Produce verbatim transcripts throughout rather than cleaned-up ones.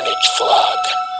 Carnage Vlog.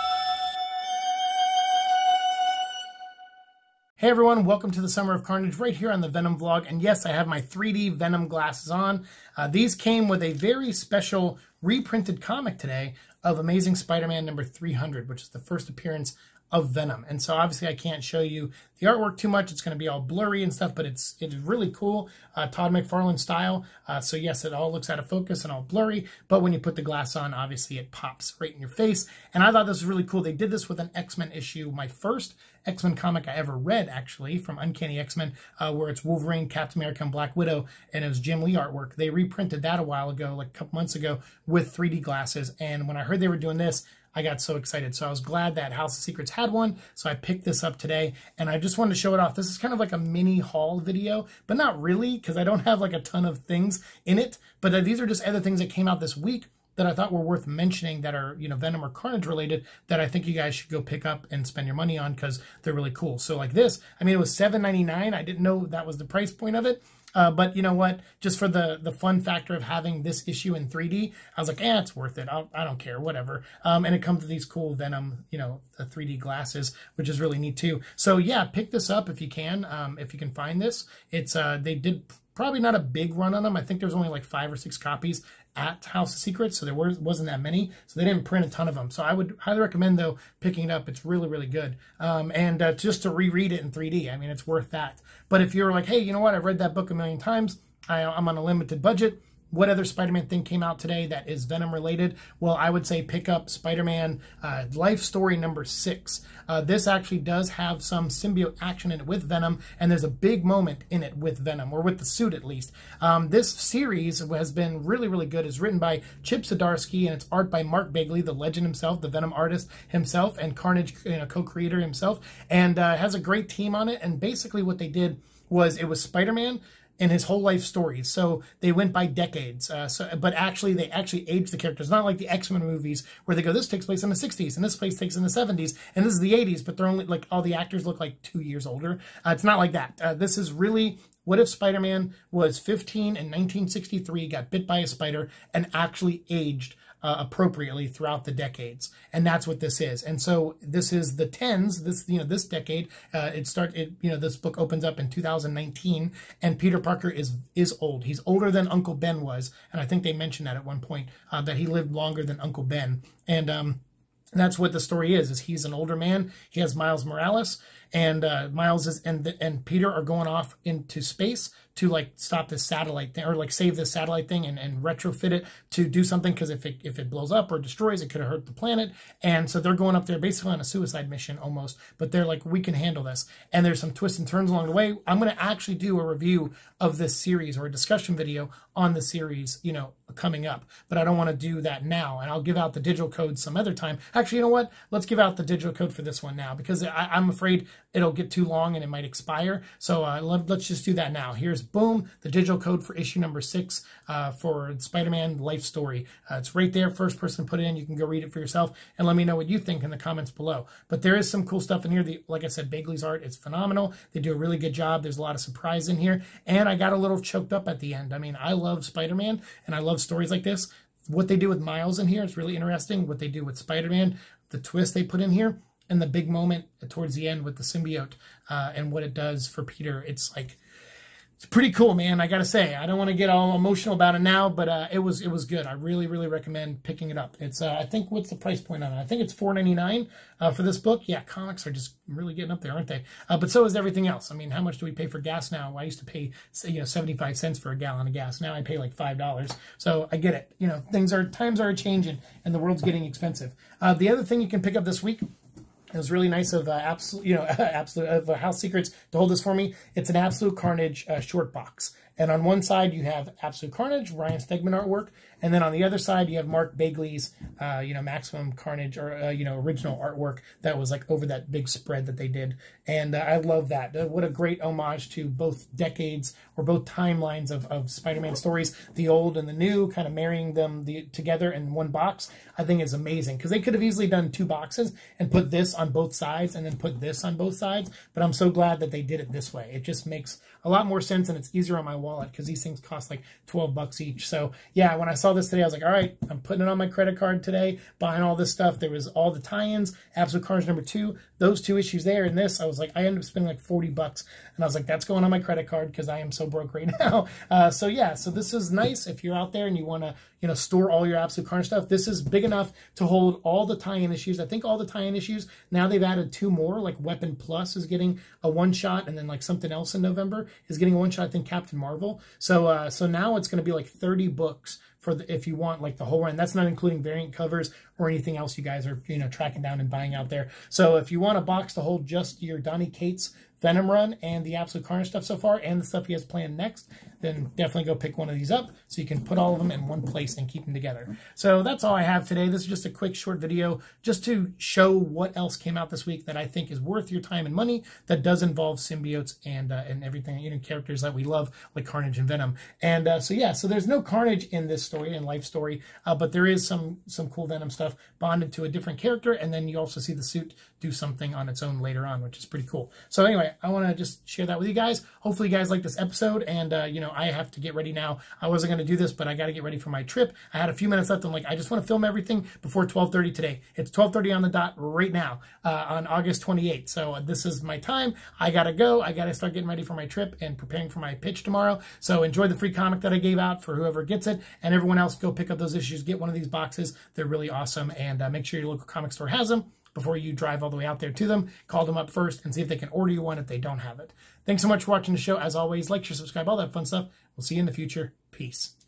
Hey everyone, welcome to the Summer of Carnage right here on the Venom Vlog. And yes, I have my three D Venom glasses on. Uh, these came with a very special reprinted comic today of Amazing Spider-Man number three hundred, which is the first appearance of Venom. And so obviously I can't show you the artwork too much. It's going to be all blurry and stuff, but it's it's really cool, uh, Todd McFarlane style. Uh, so yes, it all looks out of focus and all blurry, but when you put the glass on, obviously it pops right in your face. And I thought this was really cool. They did this with an X-Men issue, my first X-Men comic I ever read, actually, from Uncanny X-Men, uh, where it's Wolverine, Captain America, and Black Widow, and it was Jim Lee artwork. They reprinted that a while ago, like a couple months ago, with three D glasses. And when I heard they were doing this, I got so excited. So I was glad that House of Secrets had one. So I picked this up today and I just wanted to show it off. This is kind of like a mini haul video, but not really because I don't have like a ton of things in it. But uh, these are just other things that came out this week that I thought were worth mentioning that are, you know, Venom or Carnage related that I think you guys should go pick up and spend your money on because they're really cool. So like this, I mean, it was seven ninety-nine. I didn't know that was the price point of it. Uh, but you know what? Just for the the fun factor of having this issue in three D, I was like, eh, it's worth it. I'll, I don't care, whatever. Um, and it comes with these cool Venom, you know, the three D glasses, which is really neat too. So yeah, pick this up if you can, um, if you can find this. It's uh, they did probably not a big run on them. I think there's only like five or six copies at House of Secrets, so there was, wasn't that many, so they didn't print a ton of them. So I would highly recommend, though, picking it up. It's really, really good. Um, and uh, just to reread it in three D, I mean, it's worth that. But if you're like, hey, you know what, I've read that book a million times, I, I'm on a limited budget, what other Spider-Man thing came out today that is Venom related? Well, I would say pick up Spider-Man uh, Life Story number six. Uh, this actually does have some symbiote action in it with Venom, and there's a big moment in it with Venom, or with the suit at least. Um, this series has been really, really good. It's written by Chip Zdarsky, and it's art by Mark Bagley, the legend himself, the Venom artist himself, and Carnage, you know, co-creator himself, and uh, has a great team on it. And basically what they did was it was Spider-Man in his whole life stories. So they went by decades. Uh, so, but actually, they actually aged the characters. Not like the X-Men movies where they go, this takes place in the sixties, and this place takes in the seventies, and this is the eighties, but they're only, like, all the actors look like two years older. Uh, it's not like that. Uh, this is really, what if Spider-Man was fifteen in nineteen sixty-three, got bit by a spider, and actually aged Uh, appropriately throughout the decades, and that's what this is. And so this is the tens. This you know this decade. Uh, it start. It you know this book opens up in two thousand nineteen, and Peter Parker is is old. He's older than Uncle Ben was, and I think they mentioned that at one point uh, that he lived longer than Uncle Ben. And um, that's what the story is. Is he's an older man. He has Miles Morales, and uh, Miles is and and Peter are going off into space to like stop this satellite thing, or like save this satellite thing and, and retrofit it to do something, because if it if it blows up or destroys, it could have hurt the planet. And so they're going up there basically on a suicide mission almost, but they're like, we can handle this. And there's some twists and turns along the way. I'm going to actually do a review of this series, or a discussion video on the series, you know, coming up, but I don't want to do that now. And I'll give out the digital code some other time. Actually, you know what? Let's give out the digital code for this one now, because I, I'm afraid it'll get too long and it might expire. So uh, let, let's just do that now. Here's, boom, the digital code for issue number six uh, for Spider-Man Life Story. Uh, it's right there, first person put it in. You can go read it for yourself and let me know what you think in the comments below. But there is some cool stuff in here. The, like I said, Bagley's art is phenomenal. They do a really good job. There's a lot of surprise in here. And I got a little choked up at the end. I mean, I love Spider-Man and I love stories like this. What they do with Miles in here is really interesting. What they do with Spider-Man, the twist they put in here, and the big moment towards the end with the symbiote uh, and what it does for Peter. It's like, it's pretty cool, man. I gotta say, I don't want to get all emotional about it now, but uh, it was it was good. I really really recommend picking it up. It's uh, I think, what's the price point on it? I think it's four ninety-nine uh, for this book. Yeah, comics are just really getting up there, aren't they? Uh, but so is everything else. I mean, how much do we pay for gas now? I used to pay, you know, seventy-five cents for a gallon of gas. Now I pay like five dollars. So I get it. You know, things are times are changing, and the world's getting expensive. Uh, the other thing you can pick up this week. It was really nice of uh, absolute, you know, absolute of uh, House Secrets to hold this for me. It's an Absolute Carnage uh, short box, and on one side you have Absolute Carnage, Ryan Stegman artwork, and then on the other side you have Mark Bagley's, uh, you know, Maximum Carnage, or uh, you know, original artwork that was like over that big spread that they did, and uh, I love that. Uh, what a great homage to both decades, or both timelines of, of Spider-Man stories, the old and the new, kind of marrying them the, together in one box. I think is amazing, because they could have easily done two boxes and put this on both sides and then put this on both sides, but I'm so glad that they did it this way. It just makes a lot more sense, and it's easier on my wallet because these things cost like twelve bucks each. So yeah, when I saw this today, I was like, all right, I'm putting it on my credit card today, buying all this stuff. There was all the tie-ins, Absolute Carnage number two, those two issues there, and this, I was like, I ended up spending like forty bucks, and I was like, that's going on my credit card because I am so broke right now. Uh, so yeah, so this is nice if you're out there and you want to, you know, store all your Absolute Carnage stuff. This is big enough to hold all the tie-in issues. I think all the tie-in issues, now they've added two more, like Weapon Plus is getting a one-shot, and then like something else in November is getting a one-shot, I think Captain Marvel. So uh, so now it's going to be like thirty books for the, if you want like the whole run. That's not including variant covers or anything else you guys are, you know, tracking down and buying out there. So if you want a box to hold just your Donny Cates Venom run and the Absolute Carnage stuff so far and the stuff he has planned next, then definitely go pick one of these up so you can put all of them in one place and keep them together. So that's all I have today. This is just a quick short video just to show what else came out this week that I think is worth your time and money that does involve symbiotes and uh, and everything, you know, characters that we love like Carnage and Venom. And uh, so yeah, so there's no Carnage in this story and Life Story, uh, but there is some some cool Venom stuff bonded to a different character, and then you also see the suit do something on its own later on, which is pretty cool. So anyway, I want to just share that with you guys. Hopefully you guys like this episode, and uh, you know, I have to get ready now. I wasn't going to do this, but I got to get ready for my trip. I had a few minutes left. I'm like, I just want to film everything before twelve thirty today. It's twelve thirty on the dot right now uh, on August twenty-eighth. So uh, this is my time. I got to go. I got to start getting ready for my trip and preparing for my pitch tomorrow. So enjoy the free comic that I gave out for whoever gets it, and everyone else go pick up those issues. Get one of these boxes. They're really awesome, and uh, make sure your local comic store has them before you drive all the way out there to them. Call them up first and see if they can order you one if they don't have it. Thanks so much for watching the show. As always, like, share, subscribe, all that fun stuff. We'll see you in the future. Peace.